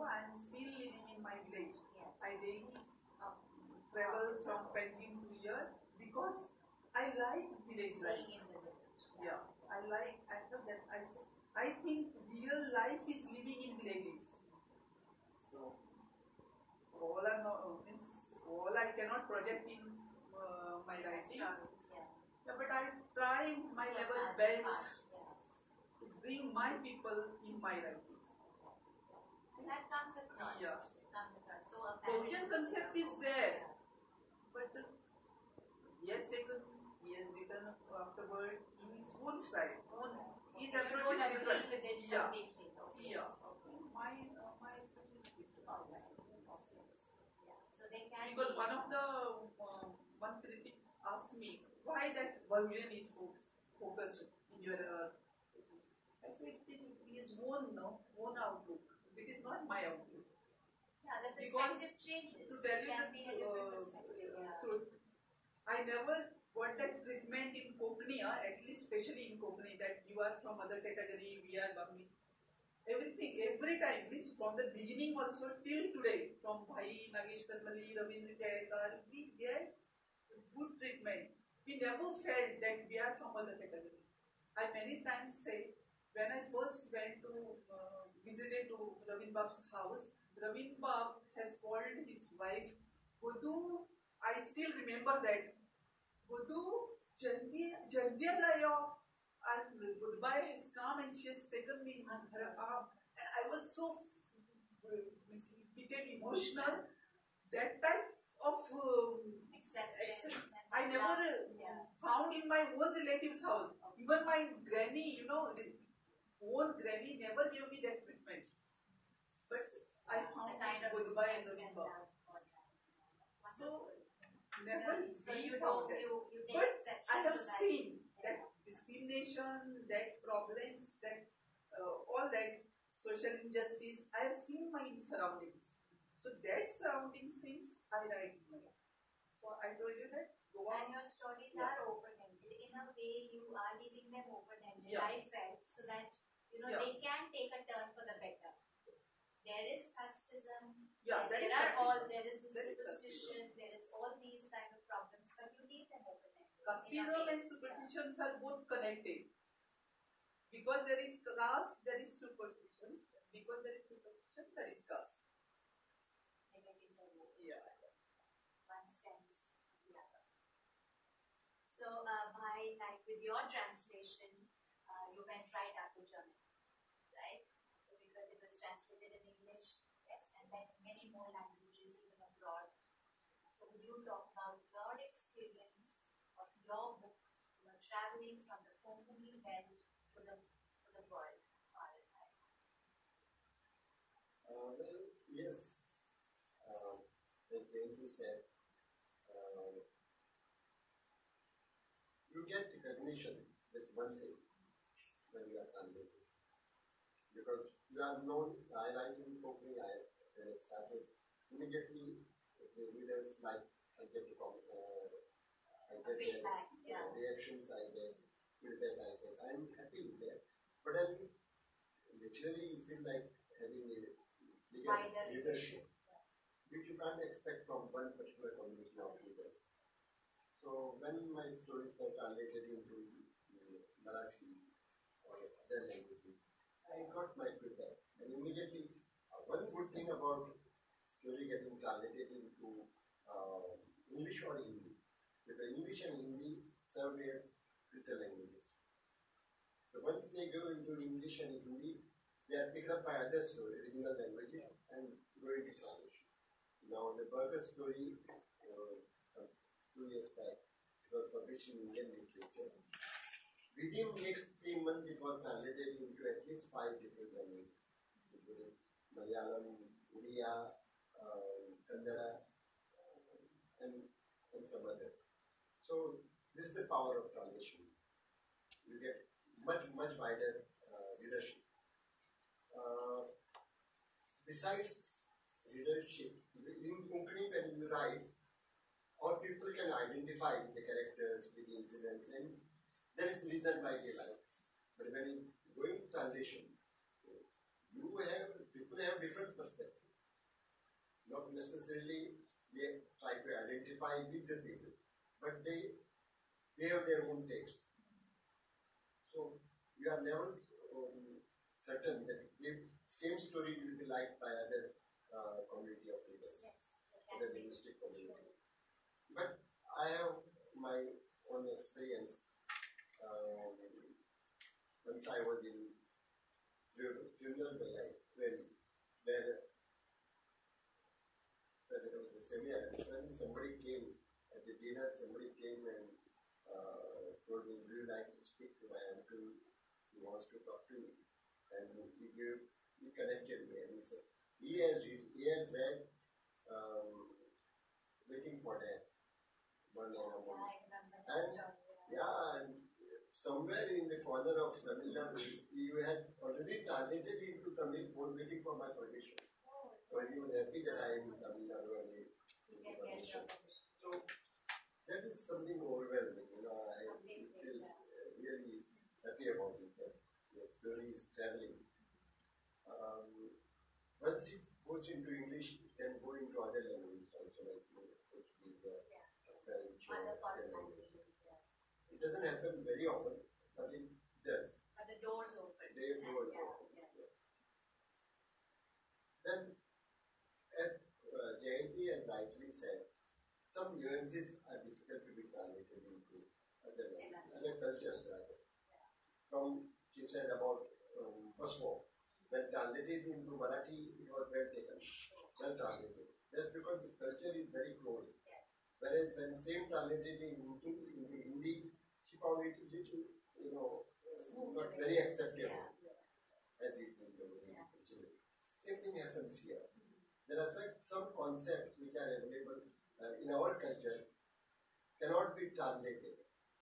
I am still living in my village. I daily travel from Panjim to here because I like village life. Yeah, I like. After that, I think real life is living in villages. So all I know means all I cannot project in my writing. Yeah, but I try my level best to bring my people in my writing. That comes across. Yeah. So Original concept is there, but yes, taken, he has written afterward in his own style. His approach is different. Yeah. Yeah. My approach is different. So they can because one of the one critic asked me why that Bahurian is focused in your. I said it is his own outlook. It is not my outlook. Yeah, the perspective changes. To tell you the truth, I never got that treatment in Konkani, at least especially in Konkani, that you are from other category, we are Bangli. Everything, every time, means from the beginning also till today, from Bhai, Nagesh Karmali, Ravindra Jayakar, we get good treatment. We never felt that we are from other category. I many times say, when I first went to visited to Ravin Bab's house, Ravin Bab has called his wife Gudu. I still remember that. Gudu, Jandia Layo, and goodbye has come and she has taken me in her arm. And I was so became emotional. That type of acceptance. I never found in my own relatives' house. Even my granny, the old granny never gave me that treatment. But I found goodbye and Ravin Bab. So never found that. But I have seen that discrimination, that problems, that all that social injustice, I have seen my surroundings. So that surroundings things I write in my. So I told you that. And your stories are open-ended. In a way, you are leaving them open-ended. I felt so that they can take a turn for the better. There is casteism. There is this superstition. There is all these kind of problems, but you leave them open-ended. Casteism and superstitions are both connected. Because there is caste, there is superstition. Because there is superstition, there is caste. One stems to the other. So, with your translation, you went right up to German, right? Because it was translated in English, yes, and then many more languages, even abroad. So, would you talk about your experience of your book, traveling from the Konkani belt to the world? Well, yes. Like Jayati said, you get recognition with one thing when you are translating. Because you are known, I write in Konkani, when I started, immediately the readers like, I get feedback, reactions, I get feedback, I'm happy with that. But then, naturally, you feel like having a bigger leadership, which you can't expect from one particular community of leaders. So when my stories were translated into Marathi or other languages, I got my feedback. And immediately, one good thing about story getting translated into English or Hindi, because English and Hindi serve as filter languages. So once they go into English and Hindi, they are picked up by other regional languages and go into translation. Now the Burger story, 2 years back, it was published in Indian literature. Within the next 3 months, it was translated into at least 5 different languages, including Malayalam, Uriya, Kannada, and some others. So this is the power of translation. You get much wider readership. Besides readership, in Konkani when you write, all people can identify with the characters, with the incidents, and that is the reason why they like. But when you go in translation, people have different perspectives. necessarily they try to identify with the people, but they have their own taste. So you are never certain that the same story will be liked by other community of readers, other linguistic community. But I have my own experience. Once I was in funeral where there was a seminar, and suddenly somebody came at the dinner. Somebody came and told me, "Would you like to speak to my uncle? He wants to talk to me." And he connected me, and he said he has read Waiting for Death. And somewhere in the corner of Tamil Nadu, you had already translated into Tamil, waiting for my permission. So he was happy that I am in Tamil Nadu and he gave permission. So that is something overwhelming. I feel really happy about it. That the story is traveling. Once it goes into English, it can go into other languages also, like Portuguese, French, other languages. It doesn't happen very often, but it does. But the doors open. The doors open. Yeah. Then, as Jayanti has rightly said, some nuances are difficult to be translated into other cultures rather. From, she said about Pasmo, when translated into Marathi, it was well taken, well translated. That's because the culture is very close. Whereas when same translated into Hindi, she found it little, not very acceptable as it is in the culture. Same thing happens here. There are some concepts which are available in our culture, cannot be translated.